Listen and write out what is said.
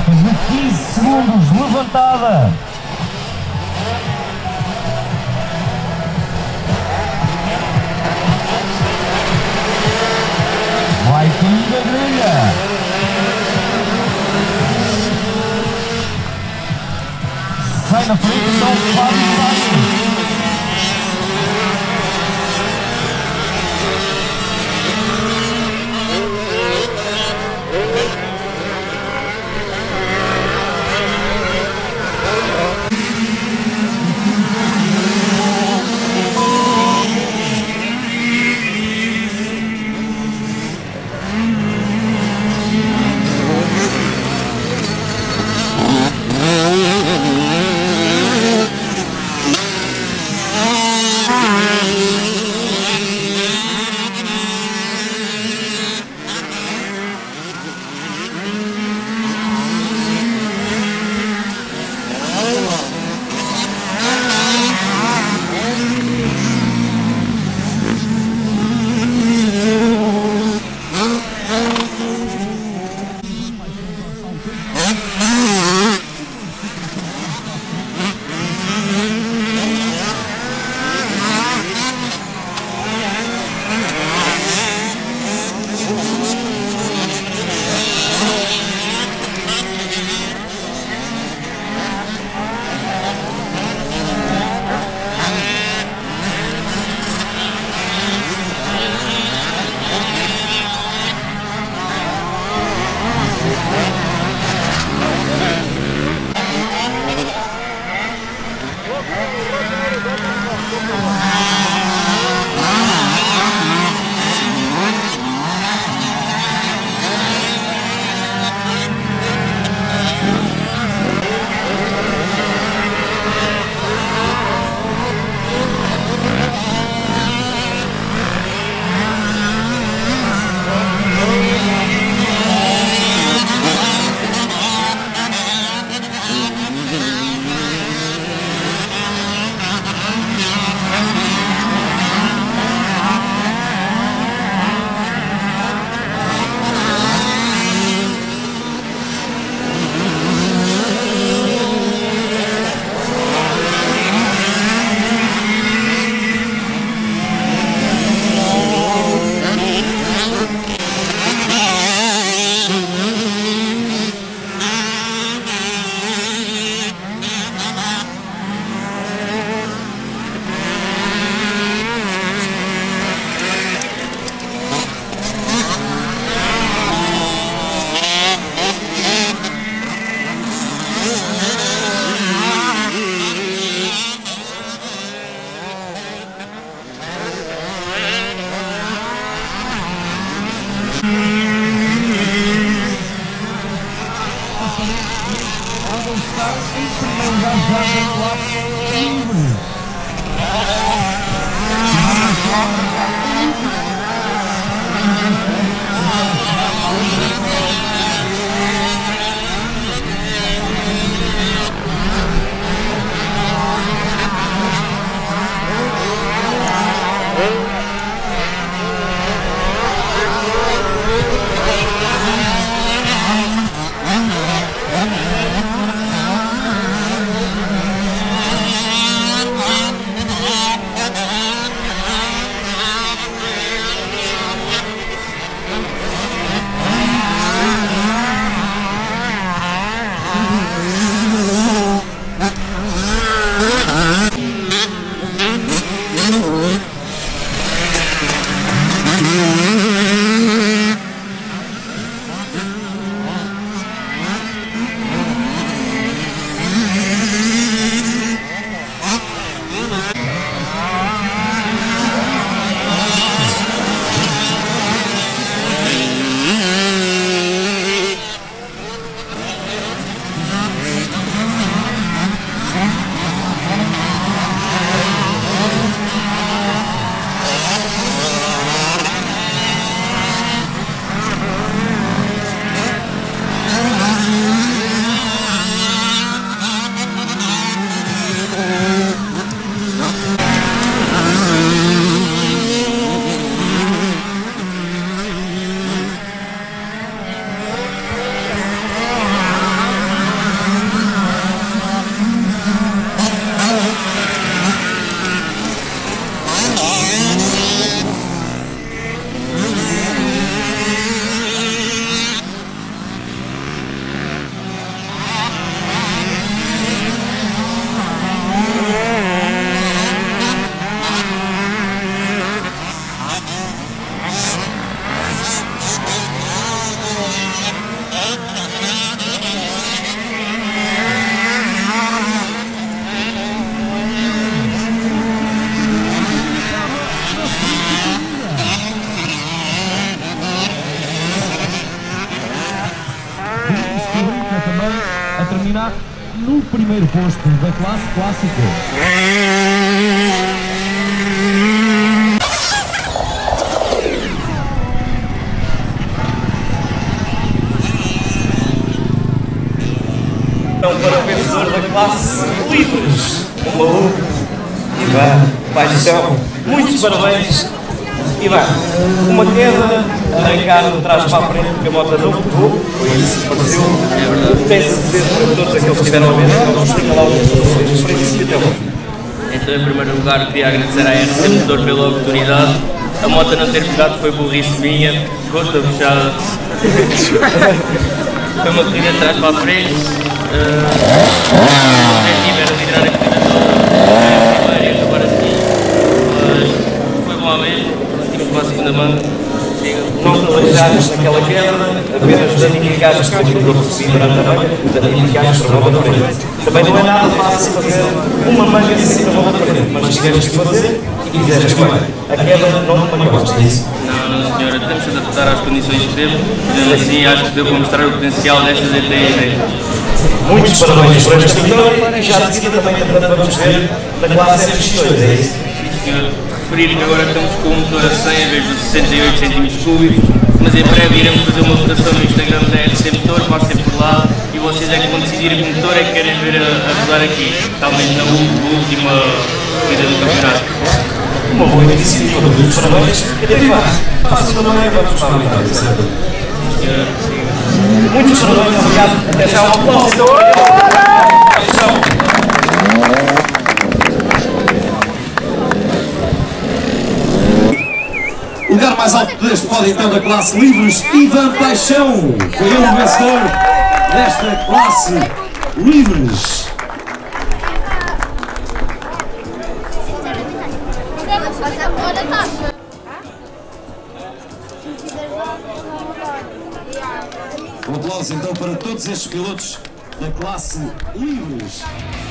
de 15 segundos, levantada. Vai cair a grelha. Sai na frente, então Fábio Santos. Está em primeiro lugar já no lado livre. no primeiro posto da classe clássico. Então, para o vencedor da classe Livres, o maluco, Ivan Paixão, muitos parabéns. Ivan, uma queda, arrancar de trás para a frente, porque a moto não pegou, foi isso que pareceu. Tem-se dizer para todos aqueles que estiveram a ver, vamos ter lá algumas soluções de princípio até hoje. Então, em primeiro lugar, queria agradecer à RC Motor pela oportunidade. A moto não ter pegado foi burrice minha, gosto da fechada. Foi uma corrida de trás para a frente. O objetivo era liderar a corrida toda, e acabar assim, mas foi bom à mesma, conseguimos para a segunda mão. Não te aleijaste naquela queda, apenas danificaste aquilo que eu recebi durante a manhã, danificaste para a volta da frente. Também não é nada fácil fazer uma manga assim para a volta da frente, mas tiveste que fazer e fizeste bem. A queda não te mangaste, é isso? Não, senhora, temos de adaptar às condições que temos, mesmo assim acho que deu para mostrar o potencial desta DTI. Muitos parabéns por esta vitória e já de seguida também vamos ver da classe FX2, é isso? Referir que agora estamos com um motor a 100 em vez dos 68 cm3, mas em breve iremos fazer uma votação no Instagram da RC Motor, passem por lá e vocês é que vão decidir que motor é que querem ver a rodar aqui, talvez na última corrida do campeonato. Uma boa iniciativa, muitos parabéns e até lá, a segunda manhã vamos para a vitória, certo? Muitos parabéns, obrigado, até já, um aplauso então. O lugar mais alto deste pódio então da classe Livres, Ivan Paixão, foi ele o vencedor desta classe Livres. Um aplauso então para todos estes pilotos da classe Livres.